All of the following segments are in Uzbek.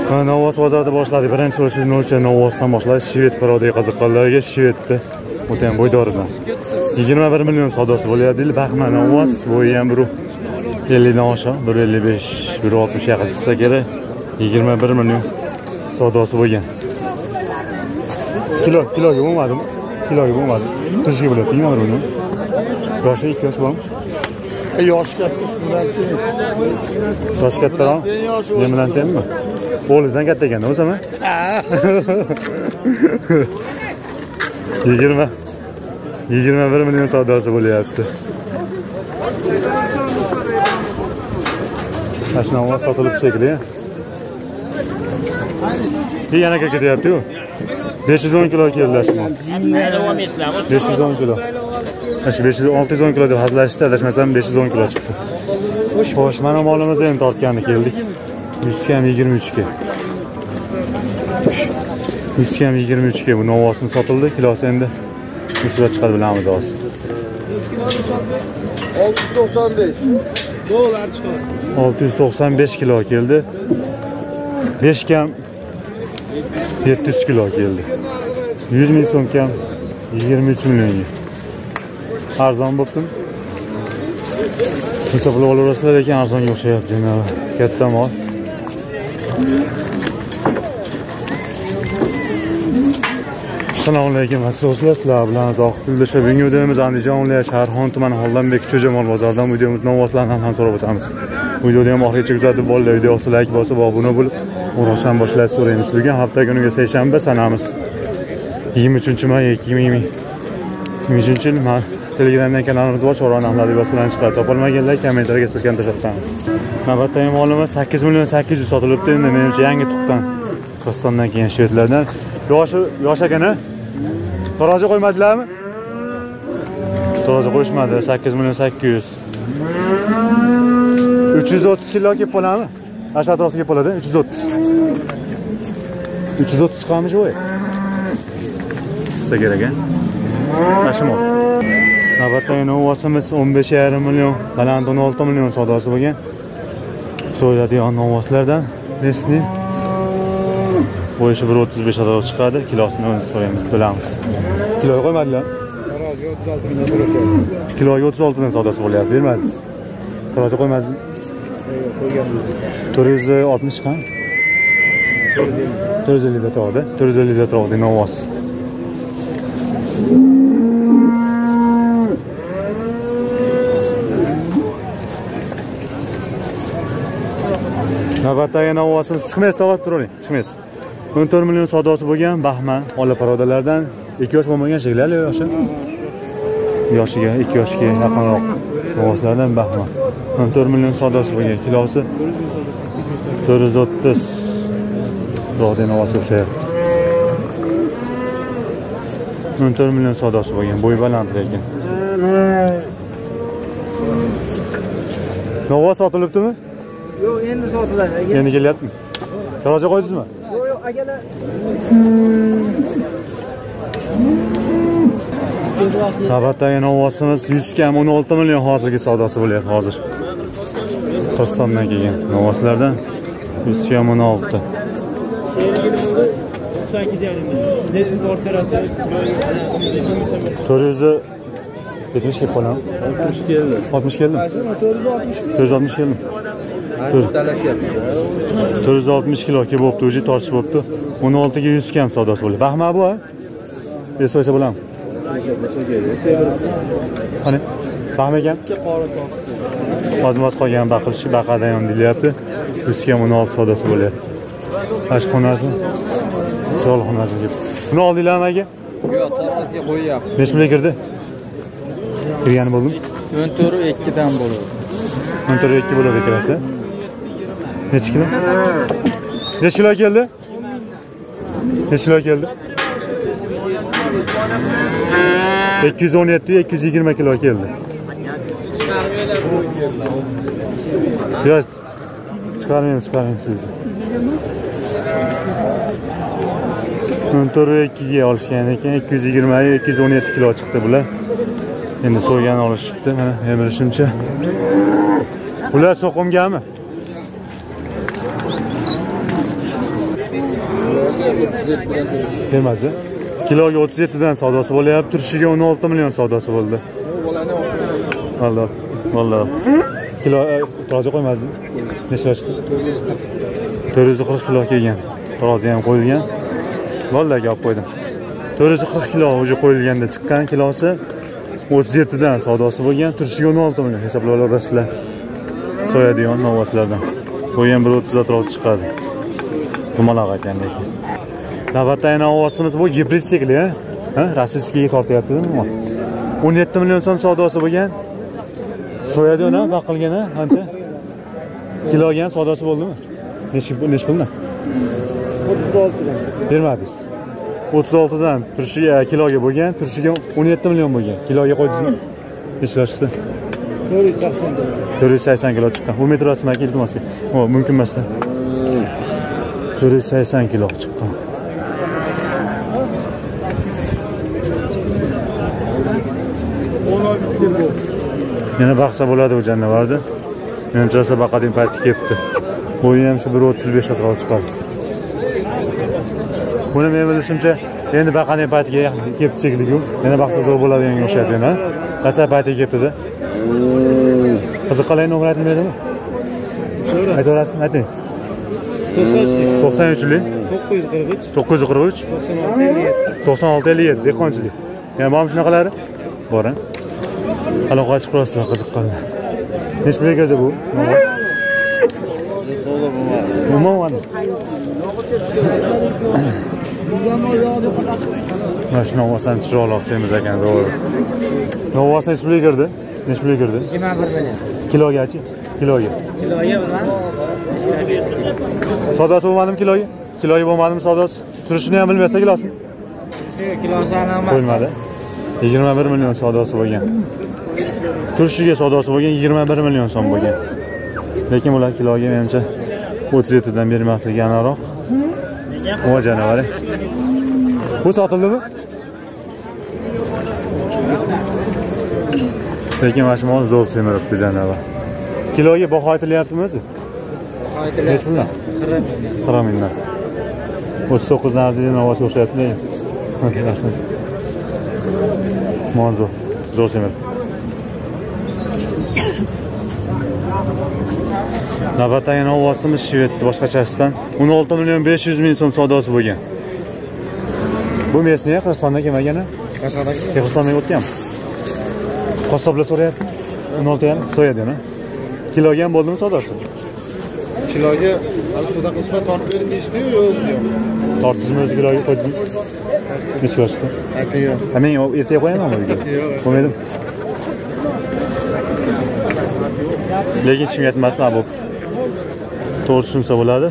Novvos bozorida boshladik. Birinchi o'sha nocha Novvosdan boshladik. Shved parodiga qiziqqanlarga Shvedda o'ta ham bo'ydoridan 21 million savdosi bo'lyapti. Baxman Novvos bo'yi ham 150 dan oshiq, 155, 160 yaqin chiqsa kerak. 21 million savdosi bo'lgan. Kiloga bo'lmadimi? Kiloga bo'lmadi. Turishga bo'ladi. Tinglar buni. Yoshi 2 yosh bormi? Yosh kattasidan. Yosh kattaroq. Men bilan tengmi? O'g'lingizdan katta ekan, o'zimi? Ha. 21 million savdosi bo'lyapti. Ashnovoz sotilib chekli. Yana ketyapti-ku. 510 kilo keldi ashno. 510 kilo. Ash 610 kilo deb hazlashdi, adashmasam 510 kilo chiqdi. Xo'sh, mana molimiz endi tortgani keldik. 100 ham 23 ga. 100 ham 23 ga bu Novvosni sotildi. Kilosi endi nisbat chiqadi bilamiz hozir. 695. Dolar chiqadi. 695 kilo keldi. 5 kam 700 kilo keldi. 100 ming so'm kam 23 millionga. Arzon bo'ptimi? Hisoblab olasizlar ekan, arzonga o'xshayapti. Katta mol. Assalomu alaykum, sizlar bilan Zohidullo. Bugungi videomiz Andijon viloyati Sharxon tumani Xollambek Cho'jamol bozoridan videomiz Novvoslardan ham so'rab o'tamiz. Videoni ham oxirigacha kuzatib bo'ldi. Videoga like bosib, obuna bo'lib, urushdan boshlashni so'raymiz. Bugun hafta kuniga seshanba sanamiz. 23-may 2023 yil. Telegramdan kanalimiz bor, Chorva narxlari yozilgan chiqadi. Topolmaganlar kommentariyga sizga tashabbus. Navbatdagi molimiz 8 million 800 sotilibdi. Endi menimcha yangi tuqqan Qozog'istondan kelgan shvedlardan. Yosh akani Tarozi qo'ymadilarmi? Tarozi qo'yishmadi. 8 million 800. 330 kilo kelib qoladimi? Ash atrofga kelib qoladi, 330. 330 chiqamiz o'y. Sizga kerak a? Mashmol. Navbatdagi Novvosimiz 15,5 million, baland 16 million savdosi bo'lgan. So'yadigan Novvoslardan Nesni bo'yicha 135 atrof chiqadi. Kilosini o'zi so'raymiz, bilamiz. Kiloga qo'ymadilar. Kiloga 36 dan savdosi bo'lyapti, bermadingiz. Tarozi qo'ymadingizmi? Yo'q, qo'yganmiz. 460 qan? 450 da turadi. 450 da turadi Novvos. Navbatdagi Novvosimiz chiqmaysiz, tog'ib turing, chiqmaysiz. 14 million savdosi bo'lgan Baxman ola parodalardan 2 yosh bo'lmagan shekilli yoshi. Yoshiga 2 yoshga yaqinroq Novvoslardan Baxman. 14 million savdosi bo'lgan, kilosi 430. Ro'da Novvos o'xshayapti. 14 million savdosi bo'lgan, bo'y baland lekin. Novvos sotilibdimi? Yo'q, endi sotiladi. Endi kelyaptimi? Tarozi qo'ydingizmi? Yo'q, akalar. Navbatdagi Novvosimiz 100 kam 16 million hozirgi savdosi bo'lyapti hozir. Qozog'istondan kelgan Novvoslardan 100 kam 16. 470 kelib qoladimi? 60 keldi. 60 keldimi? 460 keldi. 460 kilo kelib bo'pti, o'zi tortish bo'pti. 16 ga 100 kam savdosi bo'ldi. Baxma bu, ha? Esoysa bo'ladimi? Qani? Baxma ekan? Hozir qolgan baqilishi baqadan ham deyapti. 100 kam 16 savdosi bo'lyapti. Tashxonasi. Solxonasi deb. Buni oldinglarmi aka? Yo'q, tarozga qo'yapti. Necha million kirdi? Kirgani bo'ldimi? 14 dan bo'ladi. 14 bo'ladi ikkalasi. Necha kilo? Necha kilo keldi? Necha kilo keldi? 217 220 kilo keldi. Yo'q. Chiqarmaymiz sizni. 14 ga olishgan ekan, 220 217 kilo chiqdi bular. Endi so'ygan olishibdi, mana emirishimcha. Ular so'qimgami? Bermadi. Kiloga 37 dan savdosi bo'lyapti, turishiga 16 million savdosi bo'ldi. Vallahi. Vallahi. Kilo toza qo'ymadim. Necha ochdi? 440 kilo kelgan. Toza ham qo'yilgan. Vallahi gap qo'ydim. 440 kilo o'zi qo'yilganda chiqqan kilosi 37 dan savdosi bo'lgan, turishiga 16 million hisoblab olasizlar. Soyadigan novoslardan. Bu ham 130 atrof chiqadi. Dumaloq ekan lekin. Navbatdagi novosimiz bu gibrid shekli, ha? Rossiyskiga tortyaptimi? 17 million so'm savdosi bo'lgan. Soyadigan ha, baqilgan ha, qancha? Kiloga ham savdosi bo'ldimi? Necha pulmi? 36 dan. Bermadingiz. 36 dan turishiga kiloga bo'lgan, turishiga 17 million bo'lgan. Kiloga qo'ydingizmi? Necha ochdi? 480 kilo chiqqan. Bu metr rasmaki iltimosga. O, mumkin emas. 480 kilo chiqqan. Yana baqsa bo'ladi bu janavarda. Menimcha baqadigan payti kelibdi. Bo'yi ham shu 135 atrof chiqadi. Buni men bilishimcha endi baqadigan paytiga kelib chekligu. Yana baqsa zo'r bo'ladiganga o'xshaydi, ha? Qasa payti kelibdi-da. Qiziqalayni nomer aytilmaydimi? Aytaverasizmi? Ayting. 93lik 943 9657 dehqonchilik. Yana bormi shunaqalari? Bor, ha? Aloqaga chiqib turasizlar, qiziqqanlar. Necha pulga kirdi bu? Umuman. Mana shu novosdan chiroqli semiz ekan, to'g'ri. Novosdan necha pulga kirdi? Necha pulga kirdi? 21 million. Kilogachi? Kiloga. Kiloga bilmadim. Savdosi bo'lmadimi kiloga? Kiloga bo'lmadimi savdosi? Turishini ham bilmasa kilosini? Shu kilosi emas. Qo'yilmadi. 21 million savdosi bo'lgan. Turishiga savdosi bo'lgan 21 million so'm bo'lgan. Lekin ular kiloga menimcha 37 dan bermasligi aniqroq. O janavar. Bu sotildimi? Lekin mana shu mol zo'r semiribdi janavar. Kiloga baho aytilyaptimi o'zi? Baho aytilyapti. 40 mingdan. 39 narxli novosga o'xshayapti. Mol zo'r semiribdi. Navbatdagi novosimiz Shvedni boshqachasidan 16 million 500 ming so'm savdosi bo'lgan. Bu mesniya Qirg'izistondan kelmagani? Qirg'izistondan o'tganmi? Qassoblar so'rayapti. 16 ham so'yadi-mi? Kiloga ham bo'ldimi savdosi? Kiloga suda qismat tortib berib deyishdi-yu, yo'q. Tortdingizmi o'zi kiloga qo'ydingizmi? Necha yoshda? Yo'q. Ha, men ertaga qo'yamanmi uyga? Yo'q. Qo'ymadim. Lekin ichimga yetmasmi bu? To'g'ri tushunsa bo'ladi.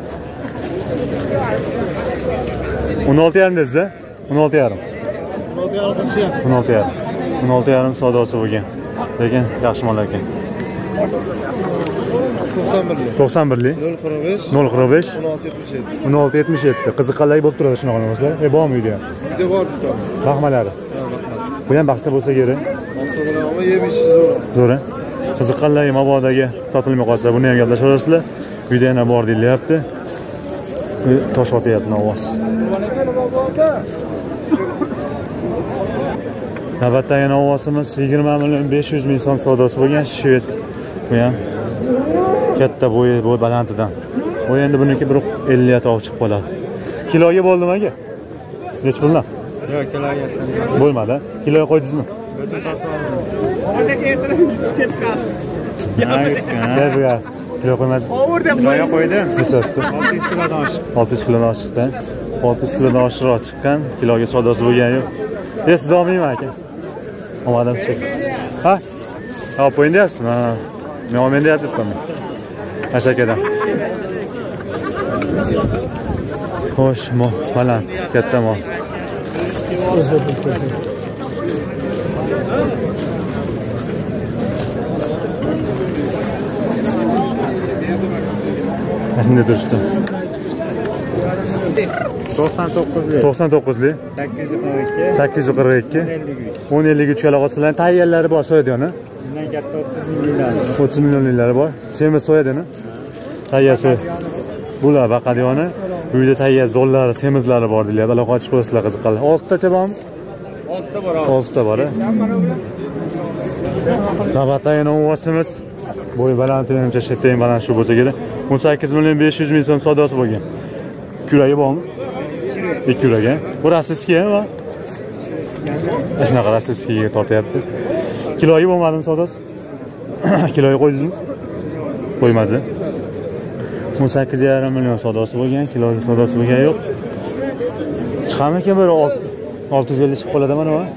16,5 dedingiz, ha? 16,5. 16,5. 16,5 savdosi bo'lgan. Lekin yaxshi mol ekan. 91lik 045 045 1677. 1677. Qiziqqanlar bo'lib turadi shunaqa narsalar. Bormi uyda ham? Uyda bor usta. Rahmalari. Bu ham baxsa bo'lsa kerak. Baxsa bilan ama yeb ichish zo'r. Zo'r. Qiziqqanlarga mabodagi sotilmay qolsa, buni ham gaplashaverasizlar. Uyda yana bor deyilyapti. Tosh otyapti ovoz. Navbatdagi novosimiz 20 million 500 ming so'm savdosi bo'lgan Shved. Bu ham katta bo'yi balantidan. Bu endi buniki 50 atrof chiqib qoladi. Kiloga bo'ldimi aka? Necha puldan? Yo'q, kiloga. Bo'lmadi. Kiloga qo'ydingizmi? Kilo qo'ymadim. Kiloga qo'ydim. Necha? 600 kilodan oshiq. 600 kilodan oshiqda. 600 kilodan oshiqroq chiqqan. Kiloga savdosi bo'lgan yo'q. Siz olmayman aka. Olmadim chiq. Ha? Olib qo'ying deyapsizmi? Ha. Men olmayman deyapman. Ashakadan. Xo'sh, mol baland, katta mol. Shunday turishdi. 99lik 99lik 842 842 1053 ga aloqasilar tayyorlari bor so'yadini. bundan katta 30 millionlar 30 millionliklari bor. Semiz so'yadini. Tayyor so'y. Bular baqadiyoni Uyda tayyor zo'llari, semizlari bor deylar. Aloqa ochib qo'ysizlar qiziqqanlar. 6 tacha bormi? 6 ta bor. 6 ta bor. Navbatdagi novvosimiz bo'yi baland, menimcha shetdan baland shu bo'lsa kerak. 18 million 500 ming so'm savdosi bo'lgan. Kuragi bormi? 2 kuragi. Bu rossiyskiya. Shunaqa rossiyskiga tortyapti. Kiloyi bo'lmadimi savdosi? Kiloyi qo'ydingizmi? Qo'ymadi. 18,5 million savdosi bo'lgan, kiloyi savdosi bo'lgan yo'q. Chiqamikan bir 650 chiqib qoladi mana bu.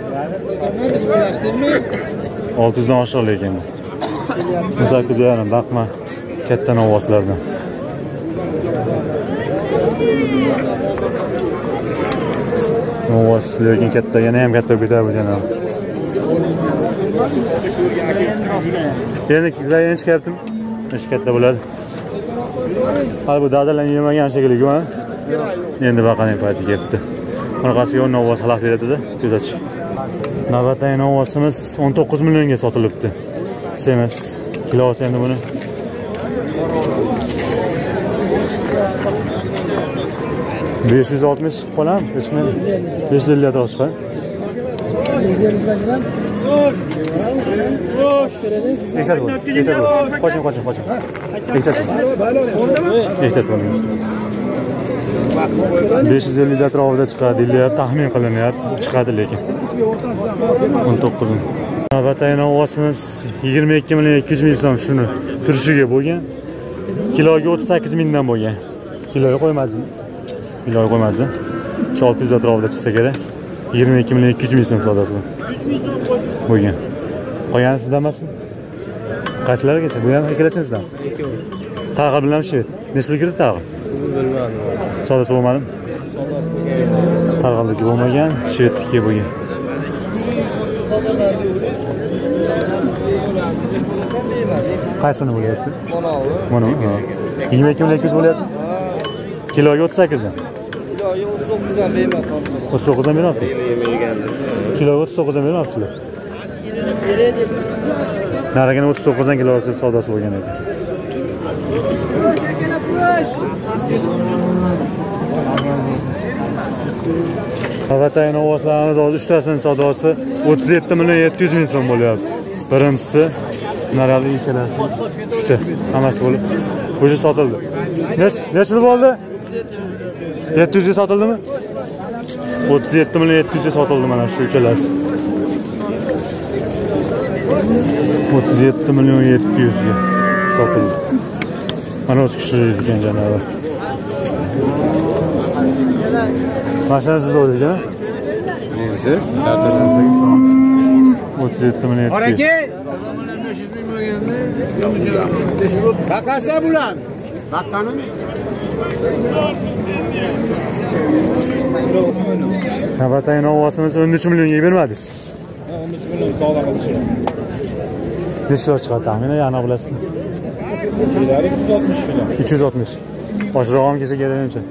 600 dan oshiq lekin. 18,5 baqma katta novvoslardan. Novvos lekin katta, yana ham katta ketadi bu janob. Endi kiloyi chiqyaptimi? Ish katta bo'ladi. Hali bu dadalarni yemagan shekilli-ku, ha? Endi baqaning payti kelibdi. Bunaqasiga 10 novvos xalaq beradi-da, ko'zatchi. Navbatdagi novvosimiz 19 millionga sotilibdi. Semiz. Kilosi endi buni. $560 qo'lam, ismi 550 atrof chiqadi. Qoching. Ehtiyot bo'ling. 550 atrofida chiqadi deyiladi, taxmin qilinyapti. Chiqadi lekin. 19. Navbatdagi novvosimiz 22 million 200 ming so'm shuni turishiga bo'lgan. Kiloga 38 mingdan bo'lgan. Kiloga qo'ymadingizmi? Kiloga qo'ymadingiz. 600 atrofida chiqsa kerak. 22 million 200 ming so'm savdosi bo'lgan. Qolgani sizdan emasmi? Qanchalargacha? Bu ham ikkalasini sizdan. Targ'il bilan shvet. Necha pul kirdi targ'il? Bilmadim. Savdosi bo'lmadimi? Savdosi bo'lgan. Targ'ildagi bo'lmagan, shvetniki bo'lgan. Qaysini bo'lyapti? Mana. 22 million 200 bo'lyapti. Kiloga 38 dan. Kiloga 39 dan bermayapti. 39 dan beryapti. Kiloga 39 dan beryapsizlar. Naragini 39 dan kilosi savdosi bo'lgan ekan. Navbatdagi novvoslarimiz hozir 3 tasining savdosi 37 million 700 ming so'm bo'lyapti. Birinchisi narali ikkalasi 3 ta. Hammasi bo'lib o'zi sotildi. Necha pul bo'ldi? 700 ga sotildimi? 37 million 700 ga sotildi mana shu uchalasi. 37 million 700 ga sotildi. Mana o'z kuchli ekan janobi. Mashina siz o'ylagan? Neysiz? Charchashingizdagi 37 million 700. Oraka! Baqasa bulan. Baqqani? Navbatdagi novvosimiz 13 millionga bermadingiz. 13 million savdo qilishgan. Necha kilo chiqadi taxminan, yana bilasizmi? Kilolar 360 kilo. 360. Oshroq ham kelsa kerakmi?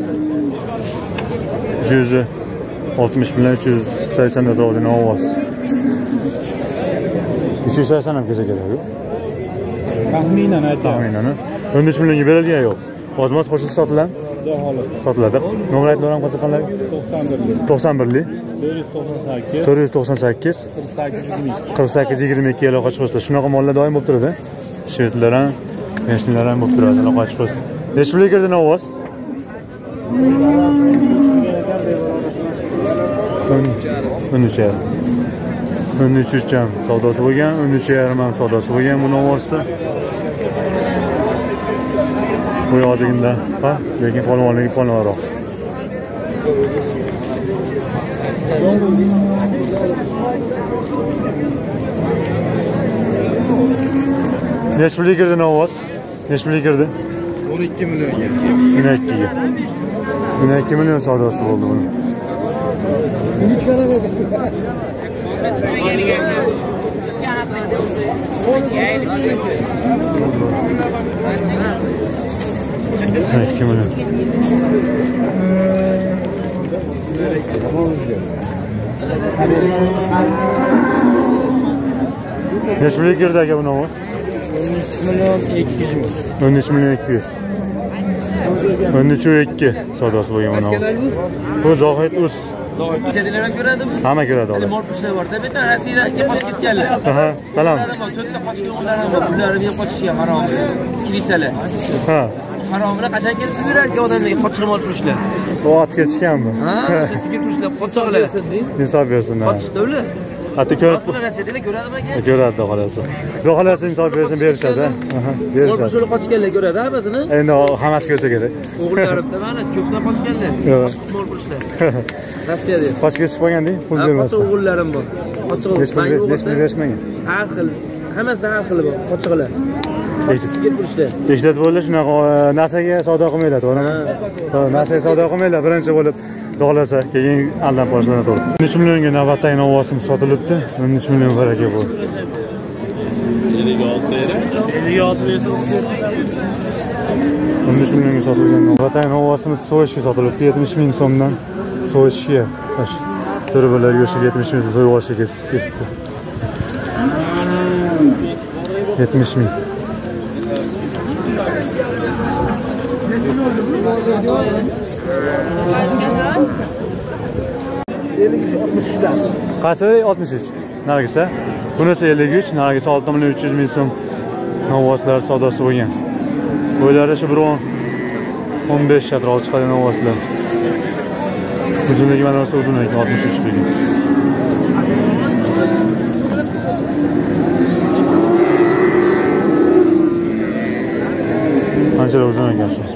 160 bilan 380 atrofida novvos. 380 ham kelsa kerak-ku. Taxminan aytaman. Taxminan. 13 millionga berilgan yo'q. Ozmoz qo'shilsa sotiladi. Sotiladi. Nomer aytlaring qolsa qanday? 91 498 48 22 aloqa chiqsa. Shunaqa mollar doim bo'lib turadi. Shvetlar ham, meshinlar ham bo'lib turadi, aloqa chiqsa. Necha pulga kirdi novvos? 13 ham savdosi bo'lgan, 13,5 ham savdosi bo'lgan bu novvosda. Bu yozig'inda, ha, lekin polvonligi polvonroq. Necha pulga kirdi novvos? Necha pulga kirdi? 12 millionga. 12 million savdosi bo'ldi buni. Necha million. Necha pulga kirdi aka bu novvos? 13 million 200 ming. 13 million 200. 13.2 savdosi bo'lgan mana. Bu Zohid Uz. Zohidlar ham ko'radimi? Hamma ko'radi hozir. Mortpushlar bor. Tabiatan Rossiyaga qochib ketganlar. Aha, salom. To'rtta qochgan ular ham bor. Ularga qochishga harom. Kilisalar. Ha. Haromlar qachon kelib yurarkan odamlarga qochib olishlar. Bu ot ketishganmi? Ha, sigir pushlar, qochoqlar. Insof bersin. Qochishdi ular. Hatto ko'rib Rossiyada ko'radimi aka? ko'radi xolasi. Xudo xolasi insof bersin, berishadi. Aha, berishadi. Mortpushlar qochganlar ko'radi hammasini. Endi hammasi ko'rsa kerak. O'g'illarimda mana ko'plar qochganlar. Yo'q. Mortpushlar. Rossiyada. Qochib ketib qolganding, pul bermasdan. Qochoq o'g'illarim bor. Qochoq Hech berishmagan. har xil. Hammasida har xil bor. Qochoqlar. Sigir pushlar. Tekshirib bo'ldi, shunaqa narsaga savdo qilmaylar, to'g'rimi? To'g'ri, narsaga savdo qilmaylar, birinchi bo'lib dog'lasa, keyin aldan boshlanadi. 13 millionga navbatdagi novosimiz sotilibdi. 13 million baraka bu. 56 esa 13 millionga sotilgan navbatdagi novosimiz so'yishga sotilibdi. 70 ming so'mdan so'yishga. To'rbalar yo'shiga 70 ming so'yib olishga ketibdi. 70 ming. Qaysi 63? Nargisi? Bunisi 53, nargisi 6 million 300 ming so'm novoslar savdosi bo'lgan. Bo'ylari shu 15 atrofida chiqadi novoslar. Uzunligi mana shu uzunligi 63 bo'lgan. Qancha uzun ekan shu?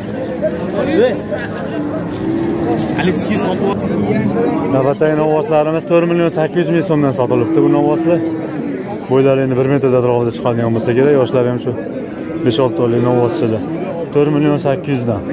Navbatdagi novoslarimiz 4 million 800 ming so'mdan sotilibdi bu novoslar. Bo'ylari endi 1 metr atrofida chiqadigan bo'lsa kerak, yoshlari ham shu 5-6 oylik novoschilar. 4 million 800 dan.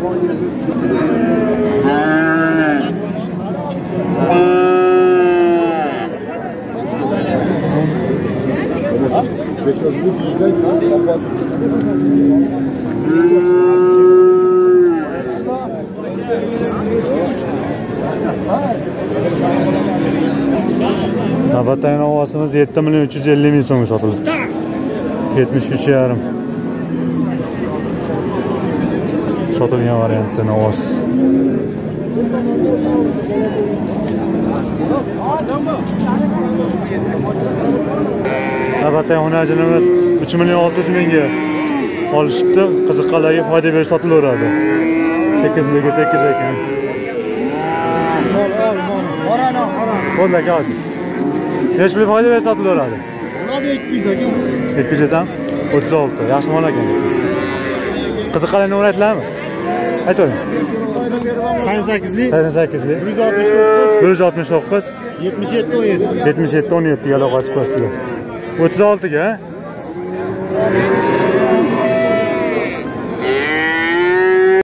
Navbatdagi novosimiz 7 million 350 ming so'mga sotilibdi. 73,5 sotilgan variantda novos. Navbatdagi hunajinimiz 3 million 600 mingga olishibdi. Qiziqqanlarga foyda berib sotilaveradi. Tekizligi tekiz ekan. Qo'lda qoldi. Necha pul foyda berib sotilaveradi? Ularga 200 aka. 200 dan 36. Yaxshi mol ekan. Qiziqqanlarni o'raytlarmi? Aytavering. 88lik, 88lik, 169, 169, 77 17. 77 17 ga aloqa chiqasizlar. 36 ga.